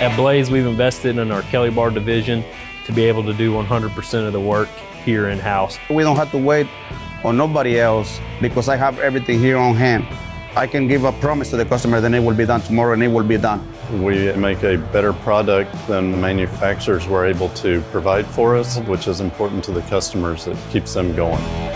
At Blaze, we've invested in our Kelly Bar division to be able to do 100% of the work here in-house. We don't have to wait on nobody else because I have everything here on hand. I can give a promise to the customer that it will be done tomorrow and it will be done. We make a better product than the manufacturers were able to provide for us, which is important to the customers. It keeps them going.